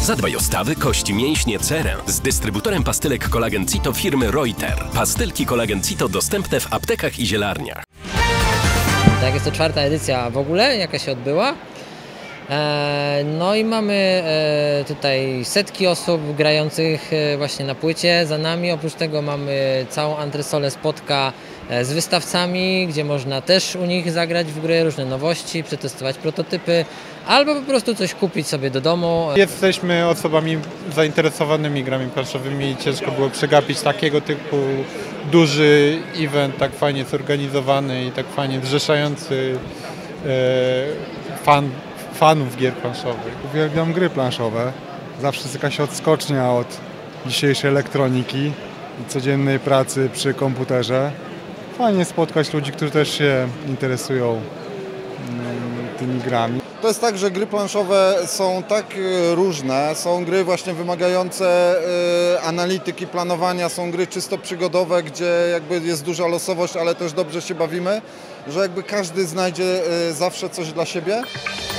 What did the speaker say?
Zadbaj o stawy, kości, mięśnie, cerę z dystrybutorem pastylek Kolagen Cito firmy Reuter. Pastylki Kolagen Cito dostępne w aptekach i zielarniach. Tak, jest to 4. edycja w ogóle, jaka się odbyła. No i mamy tutaj setki osób grających właśnie na płycie za nami. Oprócz tego mamy całą antresolę spotka z wystawcami, gdzie można też u nich zagrać w gry, różne nowości, przetestować prototypy, albo po prostu coś kupić sobie do domu. Jesteśmy osobami zainteresowanymi grami planszowymi i ciężko było przegapić takiego typu duży event, tak fajnie zorganizowany i tak fajnie zrzeszający fanów gier planszowych. Uwielbiam gry planszowe. Zawsze jest jakaś odskocznia od dzisiejszej elektroniki i codziennej pracy przy komputerze. Fajnie spotkać ludzi, którzy też się interesują tymi grami. To jest tak, że gry planszowe są tak różne, są gry właśnie wymagające analityki, planowania, są gry czysto przygodowe, gdzie jakby jest duża losowość, ale też dobrze się bawimy, że jakby każdy znajdzie zawsze coś dla siebie.